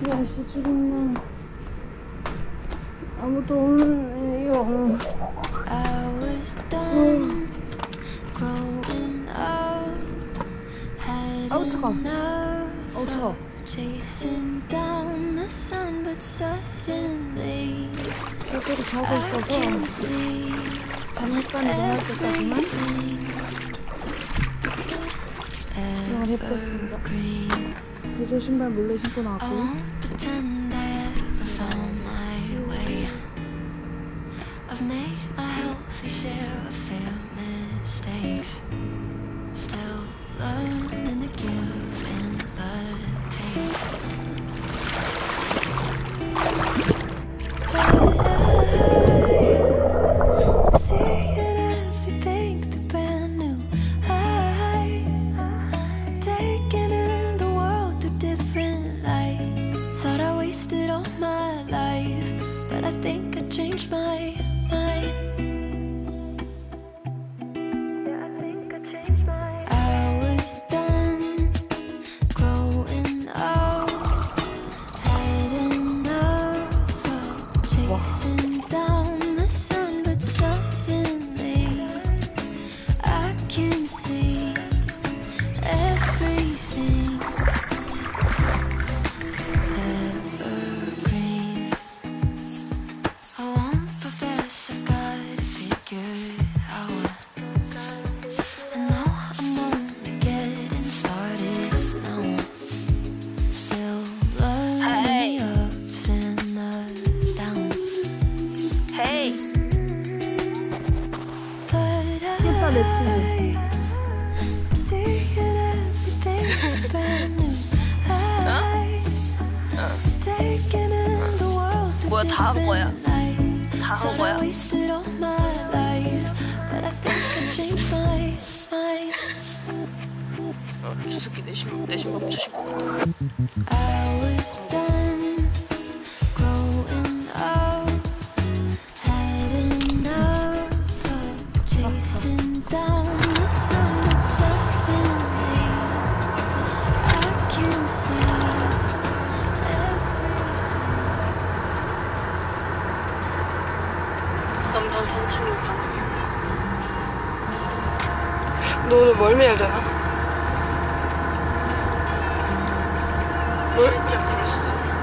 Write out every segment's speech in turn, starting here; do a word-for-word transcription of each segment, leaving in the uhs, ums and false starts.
날씨 죽었나. 아무도 없네요. 음. 아우 차가. 아우 차가. 제대로 자고 있어서 잠깐이 일어날 때까지만 시간을 해보겠습니다. 보조 신발 몰래 신고 나왔고요. I've made my healthy share of fair mistakes. Still learning to give and the take. But I'm seeing everything through brand new eyes. Taking in the world through different light. Thought I wasted all my life, but I think I changed my 뭐야, 다 한 거야. 다 한 거야. 어, 저 새끼 내 신, 내 신발 붙이신 거 같아. 남산 산책로 가는 길. 너 오늘 멀미해야 되나? 살짝 그럴 수도.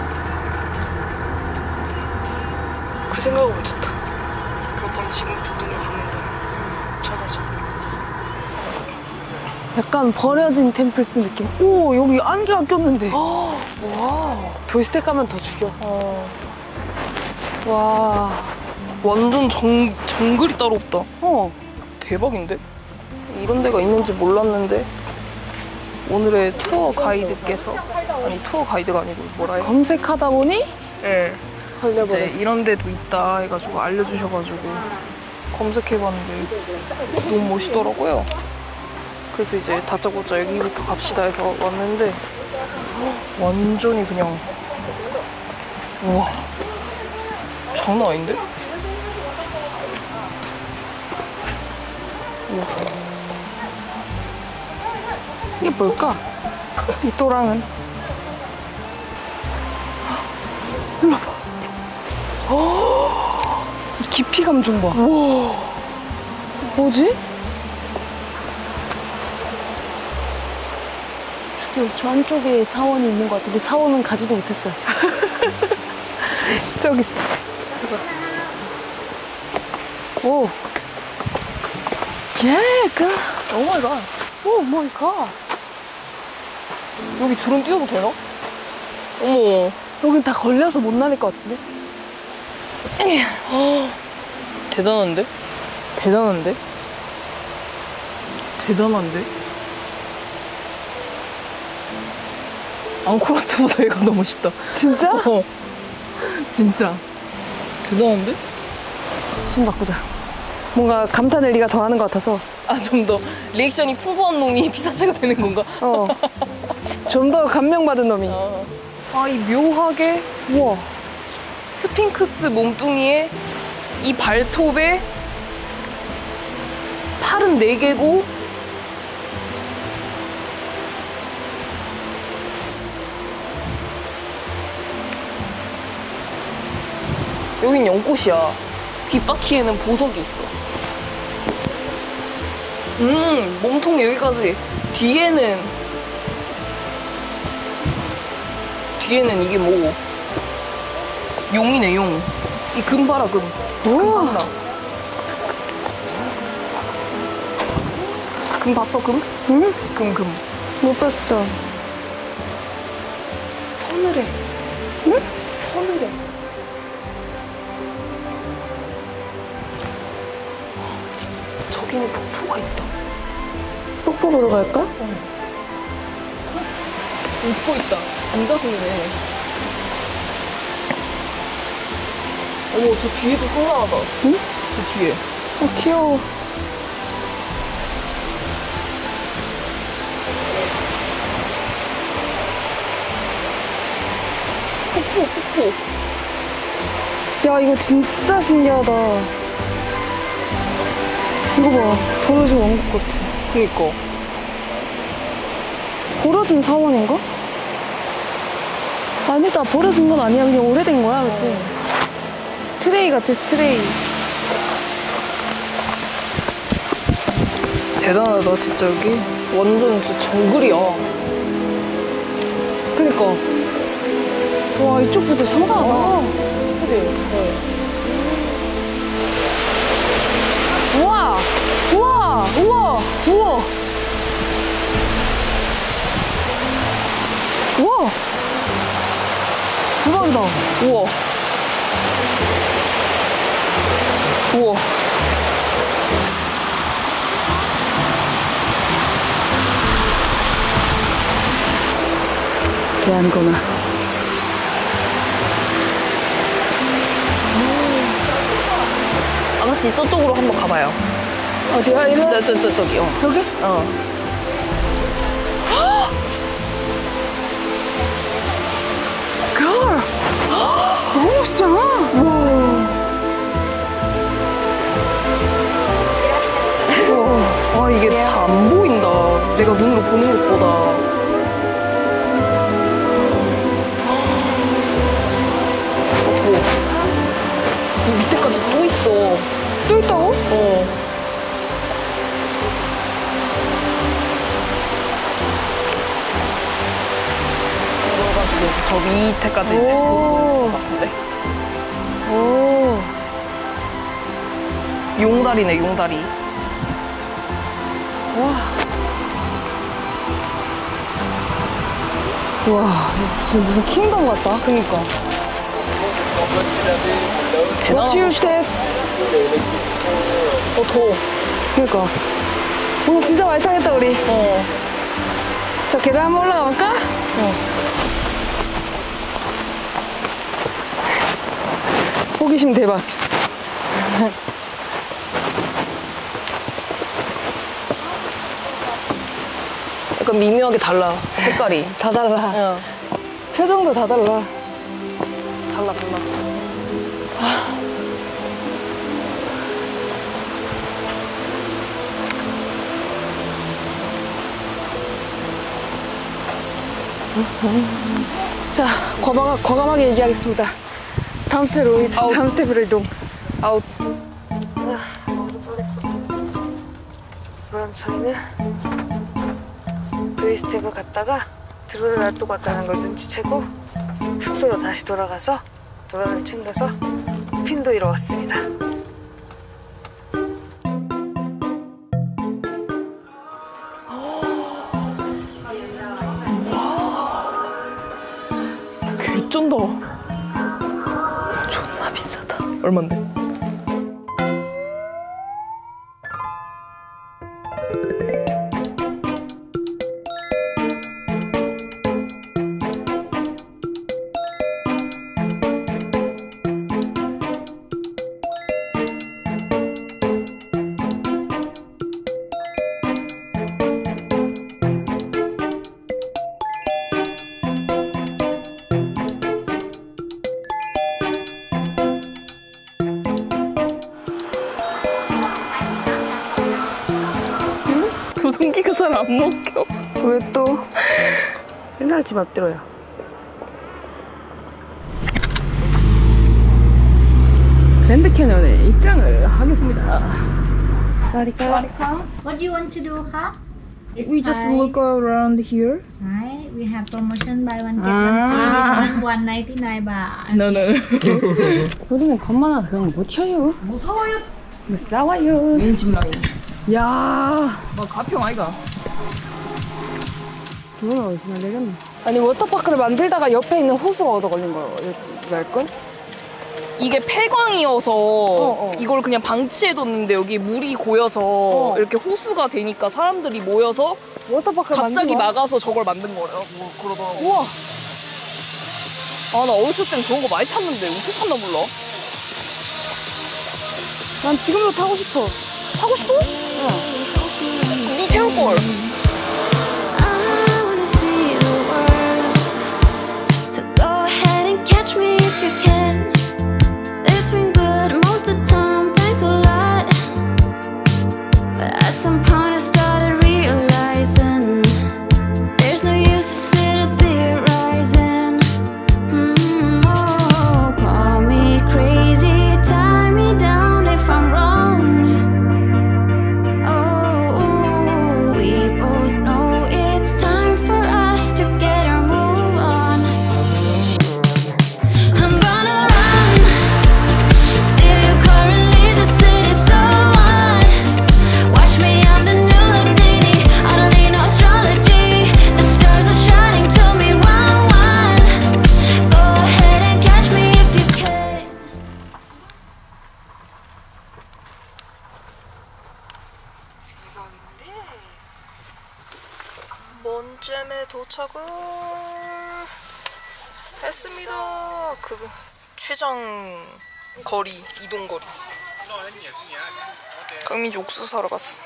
그 생각을 못했다. 그렇다면 지금부터 눈을 감는다. 찾아자. 약간 버려진 템플스 느낌. 오, 여기 안개가 꼈는데. 와, 도시대 가면 더 죽여. 어. 와. 완전 정, 정글이 따로 없다. 어, 대박인데? 이런 데가 있는지 몰랐는데 오늘의 투어 가이드께서, 아니 투어 가이드가 아니고 뭐라 해요? 검색하다 보니? 네. 걸려버렸어. 이제 이런 데도 있다 해가지고 알려주셔가지고 검색해봤는데 너무 멋있더라고요. 그래서 이제 다짜고짜 여기부터 갑시다 해서 왔는데 완전히 그냥 우와, 장난 아닌데? 우와. 이게 뭘까? 이 또랑은. 일로 와봐. 이 깊이감 좀 봐. 우와. 뭐지? 죽여. 저 안쪽에 사원이 있는 것 같아. 우리 사원은 가지도 못했어, 아직. 저기 있어. 그래서. 오. 예, 그. 오 마이 갓. 오 마이 갓. 여기 드론 띄워도 되나? 어머. 여긴 다 걸려서 못 날릴 것 같은데? 어, 대단한데? 대단한데? 대단한데? 앙코르와트보다 얘가 더 멋있다. 진짜? 어. 진짜. 대단한데? 손 바꾸자. 뭔가 감탄을 네가 더 하는 것 같아서. 아, 좀 더 리액션이 풍부한 놈이 피사체가 되는 건가? 어. 좀 더 감명받은 놈이. 어. 아, 이 묘하게, 우와. 스핑크스 몸뚱이에 이 발톱에 팔은 네 개고 여긴 연꽃이야. 뒷바퀴에는 보석이 있어. 음, 몸통 여기까지. 뒤에는 뒤에는 이게 뭐 용이네, 용. 이 금 봐라, 금. 금 봤나? 금 봤어, 금? 응? 금, 금. 못 봤어. 서늘해. 응? 서늘해. 저기는 폭포가 있다. 폭포 보러 갈까? 웃고 있다. 앉아서 있네. 어머, 저 뒤에도 상상하다. 응? 저 뒤에. 어, 귀여워. 폭포, 폭포. 야, 이거 진짜 신기하다. 이거 봐. 버려진 왕국 같아. 그니까. 버려진 사원인가? 아니다, 버려진 건 아니야. 그냥 오래된 거야, 그치? 스트레이 같아, 스트레이. 대단하다, 진짜 여기. 완전 진짜 정글이야. 그니까. 와, 이쪽부터 상당하다. 아, 그치? 네. 우와! 우와! 우와! 우와! 우와! 대박이다. 우와. 우와. 대한거나. 아가씨, 저쪽으로 한번 가봐요. 어디야? 이리 저, 저, 저, 저기, 어. 여기? 어. 걸! 너무 멋있잖아. 와, 아, 이게 다 안 보인다. 내가 눈으로 보는 것보다. 어, 더워. 이 밑에까지 또 있어. 또 있다고? 어. 그래가지고 이제 저 밑에까지 이제 오. 볼 것 같은데. 오. 용다리네, 용다리. 와. 와, 무슨, 무슨 킹덤 같다. 그니까. What's your step? 어, 더워. 그니까. 오늘 진짜 많이 타겠다, 우리. 어. 저 계단 한번 올라가 볼까? 어. 호기심 대박. 약간 미묘하게 달라, 색깔이. 다 달라. 어. 표정도 다 달라. 달라, 달라. 자, 과감, 과감하게 얘기하겠습니다. 다음 스텝으로, 이- 아웃. 다음 스텝으로 이동. 아웃. 그럼 저희는 두이 스텝을 갔다가 드론을 놔두고 왔다는 걸 눈치채고 숙소로 다시 돌아가서 드론을 챙겨서 스핀도 이러 왔습니다. 개쩐다. 존나 비싸다. 얼만데? 조종기가 잘 안 먹혀. 왜 또? 옛날 집 앞대로야. 그랜드 캐년에 입장을 하겠습니다. 사리카. What do you want to do, huh? It's We just Thai. look around here. Right, we have promotion buy one get Ah. one free one ninety-nine baht. No, no, no. 우리는 겁만 나서 그냥 못 튀어요. 무서워요. 무서워요. 왼집 라인. 야, 뭐 가평 아이가. 돈은 어디서 내렸네. 아니 워터파크를 만들다가 옆에 있는 호수가 얻어 걸린 거랄걸? 이게 폐광이어서 어, 어. 이걸 그냥 방치해뒀는데 여기 물이 고여서 어. 이렇게 호수가 되니까 사람들이 모여서 워터파크 갑자기 만든 거야? 막아서 저걸 만든 거래요. 뭐 그러더라고. 우와. 아, 나 어렸을 땐 저런 거 많이 탔는데 어떻게 탔나 몰라. 난 지금도 타고 싶어. 타고 싶어? 응. 니 태울걸. 먼잼에 도착을 했습니다. 그 최장 거리, 이동 거리. 강민지 옥수수 사러 갔어.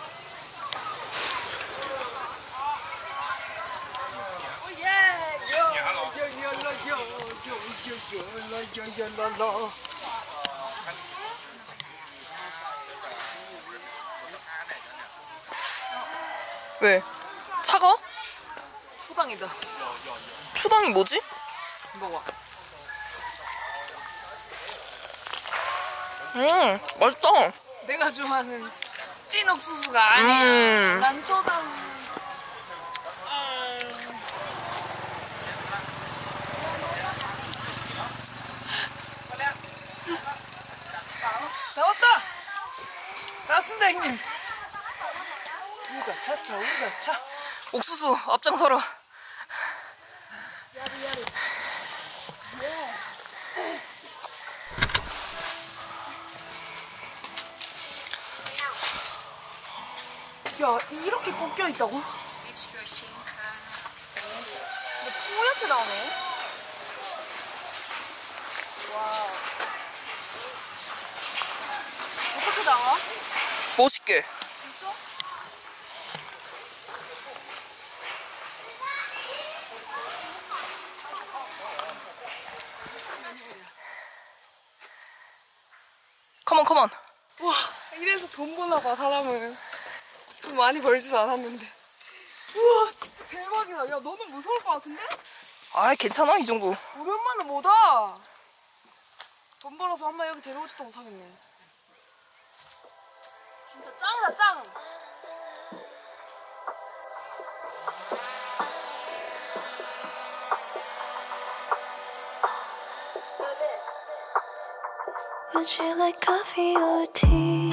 왜? 차가? 초당이다. 초당이 뭐지? 먹어. 음, 맛있다. 내가 좋아하는 찐 옥수수가 아니야. 음. 난 초당. 나왔다. 나왔습니다, 형님. 우가 차차, 우가 차. 옥수수 앞장서라. 야, 이렇게 꺾여 있다고? 근데 뿌옇게 나오네. 와. 어떻게 나와? 멋있게. 진짜? 컴온 컴온. 와, 이래서 돈 버나 봐, 사람은. 돈 많이 벌지도 않았는데. 우와, 진짜 대박이다. 야, 너는 무서울 것 같은데? 아이 괜찮아 이 정도. 우리 엄마는 뭐다? 돈 벌어서 엄마 여기 데려오지도 못하겠네. 진짜 짱이다, 짱! Would you like coffee or tea?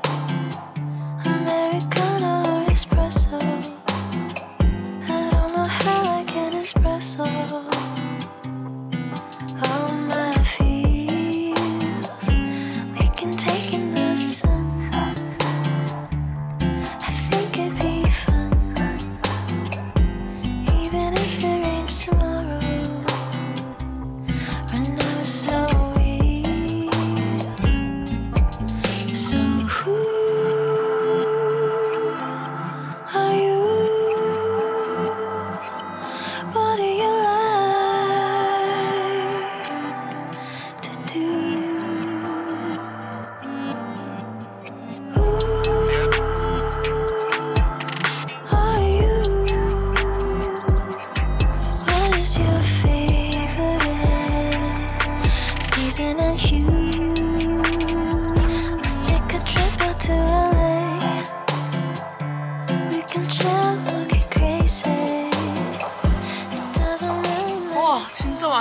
Americano or espresso? I don't know how I can espresso all my feels. We can take in the sun. I think it'd be fun, even if it rains tomorrow. When I was so weak, so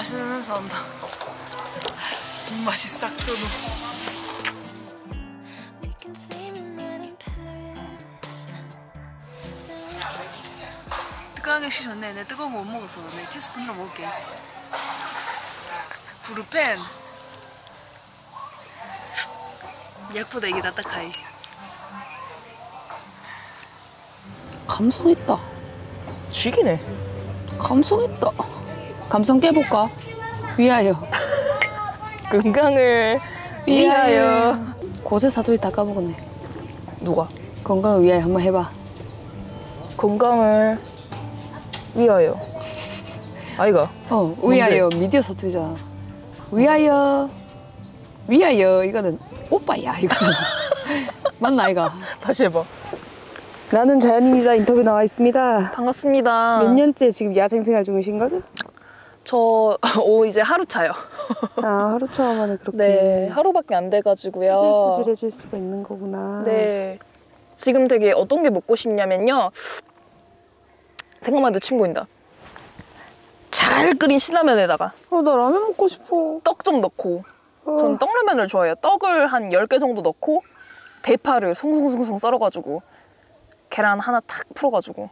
맛있는 냄새 난다. 입맛이 싹 도노. We can see midnight in Paris. 뜨거운 게 좋네. 내 뜨거운 거 못 먹어서 내 티스푼으로 먹을게. 브루펜. 약보다 이게 낫다카이. 감성 있다. 죽이네. 감성 있다. 감성 깨볼까? 위하여. 건강을 위하여. 고세 사투리 다 까먹었네. 누가? 건강을 위하여 한번 해봐. 건강을 위하여. 아이가. 어, 위하여. 미디어 사투리잖아. 위하여. 위하여. 이거는 오빠야. 이거잖아. 맞나, 아이가? 다시 해봐. 나는 자연입니다. 인터뷰 나와 있습니다. 반갑습니다. 몇 년째 지금 야생 생활 중이신 거죠? 저 오, 이제 하루 차요. 아, 하루 차 만에 그렇게 네, 하루밖에 안 돼가지고요. 꾸질꾸질해질 수가 있는 거구나. 네. 지금 되게 어떤 게 먹고 싶냐면요. 생각만 해도 침 고인다. 잘 끓인 신라면에다가 어, 나 라면 먹고 싶어. 떡 좀 넣고. 어. 전 떡라면을 좋아해요. 떡을 한 열 개 정도 넣고 대파를 송송송송 썰어가지고 계란 하나 탁 풀어가지고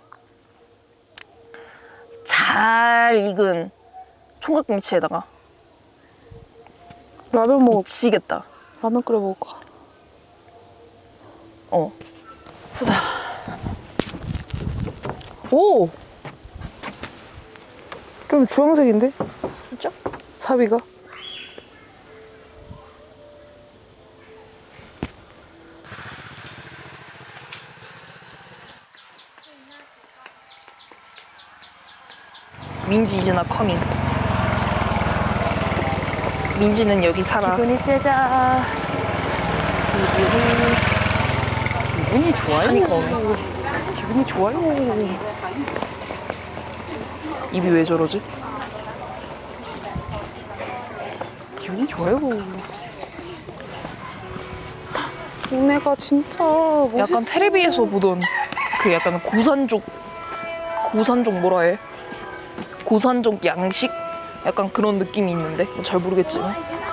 잘 익은 총각김치에다가 라면 먹 미치겠다. 라면 끓여 먹을까? 어. 보자. 오! 좀 주황색인데? 진짜? 사위가? 민지 이제 나 커밍. 민지는 여기 살아. 기분이 째자. 기분이 좋아요. 기분이 좋아요. 입이 왜 저러지? 기분이 좋아요. 오메가 진짜 멋있어. 약간 텔레비에서 보던 그 약간 고산족 고산족 뭐라 해? 고산족 양식? 약간 그런 느낌이 있는데 뭐 잘 모르겠지만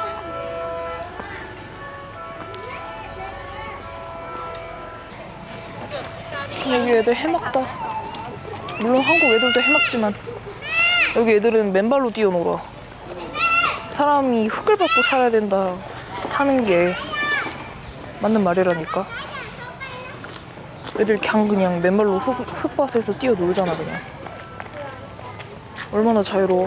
여기 애들 해먹다. 물론 한국 애들도 해먹지만 여기 애들은 맨발로 뛰어놀아. 사람이 흙을 밟고 살아야 된다 하는 게 맞는 말이라니까. 애들 그냥 그냥 맨발로 흙, 흙밭에서 뛰어놀잖아 그냥. 얼마나 자유로워.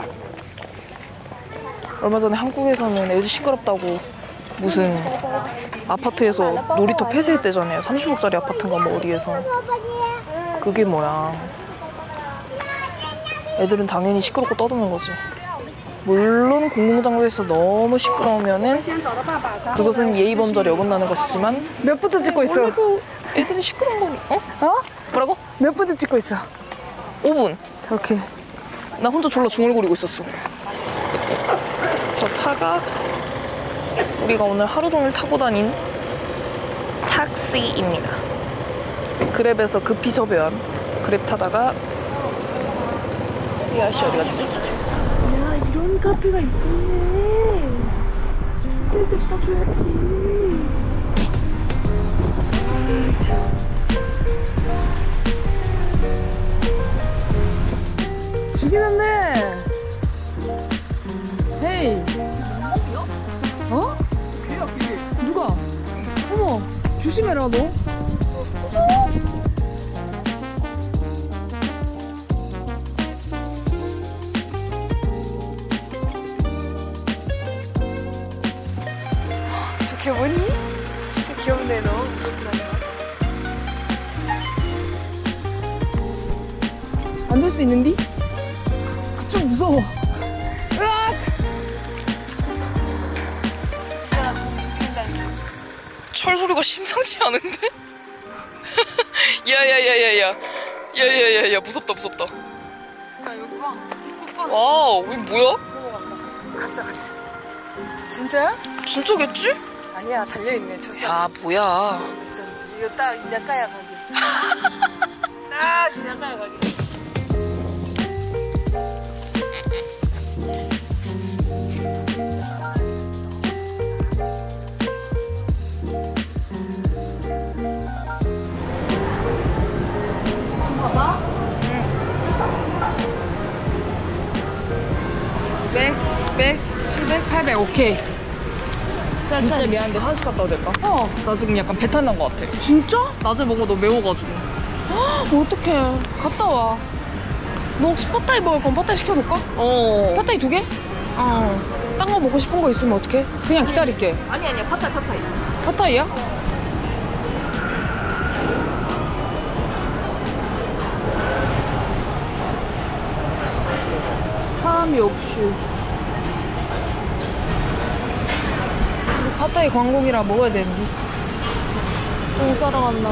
얼마 전에 한국에서는 애들 시끄럽다고 무슨 아파트에서 놀이터 폐쇄했대잖아요. 삼십억짜리 아파트인가 뭐 어디에서. 그게 뭐야. 애들은 당연히 시끄럽고 떠드는 거지. 물론 공공장소에서 너무 시끄러우면은 그것은 예의범절에 어긋나는 것이지만 몇 부터 찍고 있어? 원래도 애들이 시끄러운 거니. 어? 어? 뭐라고? 몇 부터 찍고 있어? 오 분. 이렇게. 나 혼자 졸라 중얼거리고 있었어. 저 차가 우리가 오늘 하루 종일 타고 다닌 택시입니다. 그랩에서 급히 섭외한 그랩 타다가 이 아저씨 어디 갔지? 야, 이런 카페가 있었네. 이때 데리다 줘야지. 죽이는데. 헤이. 어? 누가? 어머, 조심해라 너. 저게 뭐니? 진짜 귀엽네 너. 무섭다. 앉을 수 있는디? 좀 무서워. 철 소리가 심상치 않은데? 야야야야야 야야야야 무섭다 무섭다. 야 여기 봐. 이거 봐. 와우 이게 뭐야? 넘어간다. 가짜 같아. 진짜야? 진짜겠지? 아니야 달려있네 저 사람. 야 뭐야. 어쩐지. 이거 딱 이자카야 가게였어. 딱 이자카야 가게. 백, 백, 칠백, 팔백, 오케이. 진짜 미안한데 화장실 갔다 와도 될까? 어. 나 지금 약간 배탈 난 것 같아. 진짜? 낮에 먹어 너 매워가지고. 어떡해. 갔다 와. 너 혹시 팟타이 먹을 건 팟타이 시켜볼까? 어. 팟타이 두 개? 어. 딴 거 먹고 싶은 거 있으면 어떡해? 그냥 기다릴게. 아니 아니야 팟타이 팟타이. 팟타이야? 사람이 없슈. 팟타이 광고기라 먹어야 되는데. 똥 싸러 간다.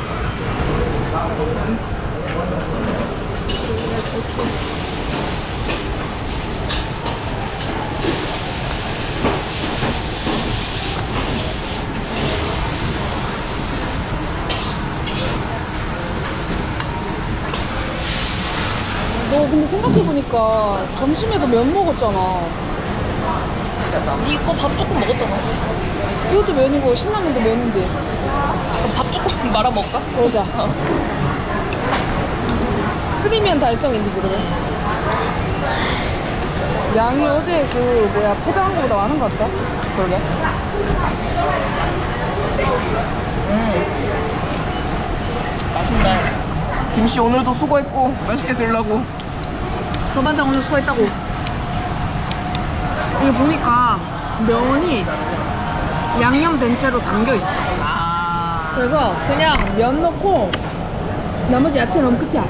너 근데 생각해보니까 점심에도 면 먹었잖아. 니 거 밥 조금 먹었잖아. 이것도 면이고 신라면도 면인데. 그럼 밥 조금 말아 먹을까? 그러자. 어. 쓰리면 달성인데 그러면. 양이 어제 그 뭐야 포장한 거보다 많은 것 같다. 그러게. 음. 맛있네. 김씨 오늘도 수고했고 맛있게 들라고. 서반장 오늘 수고했다고. 이게 보니까 면이 양념된 채로 담겨있어. 아. 그래서 그냥 면 넣고 나머지 야채 넣으면 끝이야.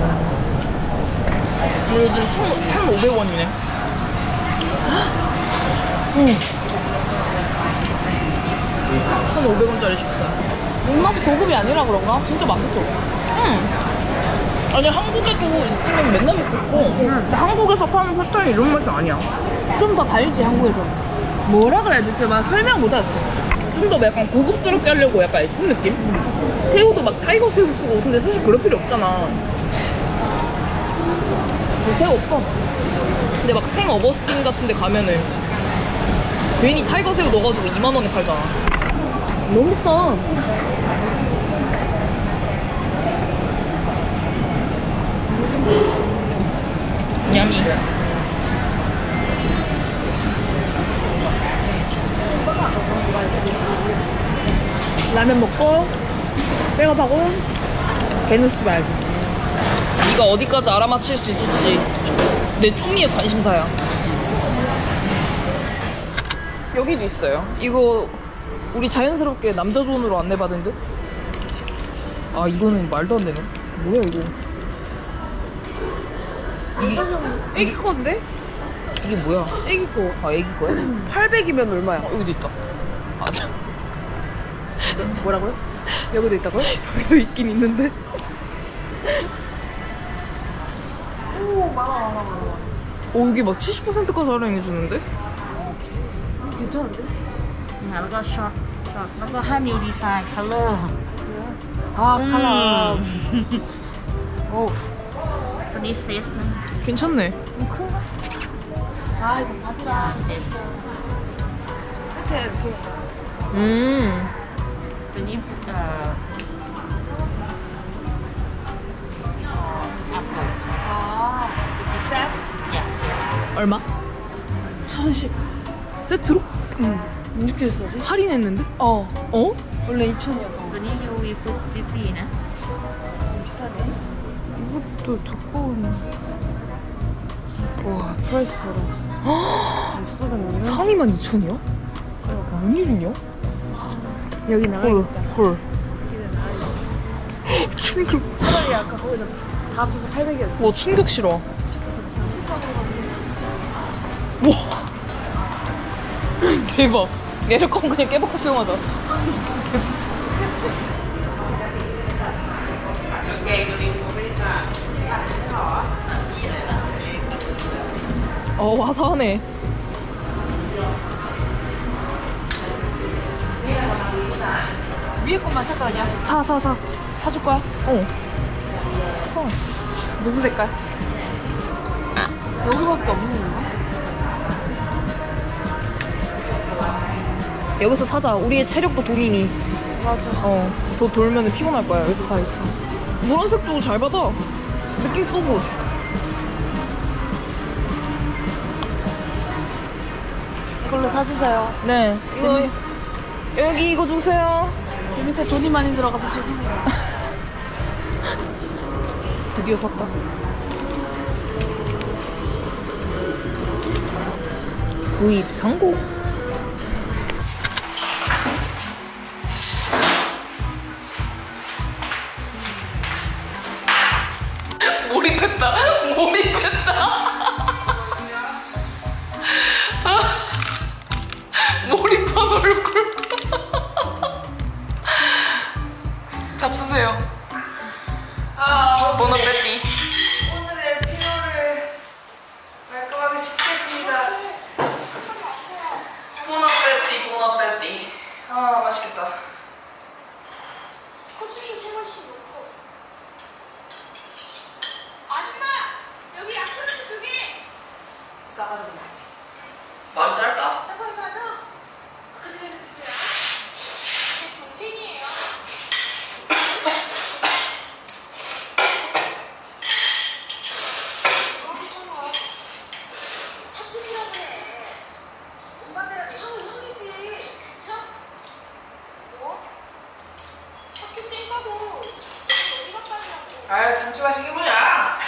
요즘 천오백 원이네. 응. 천오백 원짜리 식사. 입맛이 고급이 아니라 그런가? 진짜 맛있어. 응. 아니 한국에도 있으면 맨날 먹고 응. 한국에서 파는 팟타이 이런 맛이 아니야. 좀 더 달지 한국에서. 뭐라 그래야 되지? 막 설명 못하겠어. 좀 더 약간 고급스럽게 하려고 약간 애쓴 느낌? 응. 새우도 막 타이거 새우 쓰고 근데 사실 그럴 필요 없잖아. 새우 없어. 근데 막 생 어버스틴 같은 데 가면은 괜히 타이거 새우 넣어가지고 이만 원에 팔잖아. 너무 비싸. 야미. 라면 먹고 백업하고 개누씨 봐야지. 네가 어디까지 알아맞힐 수 있을지 내 쪼미의 관심사야. 여기도 있어요. 이거 우리 자연스럽게 남자 존으로 안내받은 듯? 아 이거는 말도 안 되네. 뭐야 이거. 이게 애기 거인데? 이게 뭐야? 애기 거. 아 애기 거야? 팔백이면 얼마야? 어, 여기도 있다. 맞아. 뭐라고요? 여기도 있다고요? 여기도 있긴 있는데. 오 많아 많아 많아. 오 여기 막 칠십 퍼센트까지 할인해주는데? 괜찮은데? แล้วก็ช็อตช็อตแล้วก็ให้มิวดีไซน์คัลเลอร์ 아 칼라. 오 ตัวนี้เซสนะ 괜찮네. 아 이거 바지랑 เซส 세트에 이렇게. 음. ตัวนี้เอ่อแอปเปิล 아 이렇게 셋? yes yes 얼마? 천십. 세트로? 응. 이렇게 비싸지? 할인했는데? 어. 어? 원래 이천이었던 ตัวนี้ ยู วี ฟุต ฟิฟตี้ นะ 비싸네. 이것도 두꺼운. 와 프라이스 봐라. 입술은 상이만 이천이야? 뭔 일이냐? 여기 헐, 나가야겠다. 헐. 충격. 차라리 아까 거기다 다 합쳐서 팔백이었지. 와, 충격 싫어. 와. 대박. 얘를 거면 그냥 깨박고 수영하자. 어, 와서하네. 위에 것만 살 거냐? 사, 사, 사. 사줄 거야? 어. 사. 무슨 색깔? 여기밖에 없는 건가? 여기서 사자. 우리의 체력도 돈이니. 맞아. 어, 더 돌면 피곤할 거야. 여기서 사있어. 노란색도 잘 받아. 느낌 쏘고. 이걸로 사주세요. 네. 이거, 여기 이거 주세요. 제 밑에 돈이 많이 들어가서 죄송해요. 드디어 샀다. 구입 성공. 몰입했다. 몰입했다. 몰입한 얼굴. 잡수세요. 아, 보너베티. 오늘의 피로를 말끔하게 씻겠습니다. 보너베티, 보너베티. 아, 맛있겠다. 코치도 세 번씩 놓고. 아줌마! 여기 야쿠르트 두 개! 싸가지 없네. 말 짧다. 봐봐, 봐봐, 너. 그때, 그때. 제 동생이에요. 어, 괜찮아. 사촌이라고 해. 동갑이라도 형은 형이지. 그쵸? 뭐? 학교 땡 가고 어디 갔다 왔냐고. 아이, 김치 맛있게 뭐냐?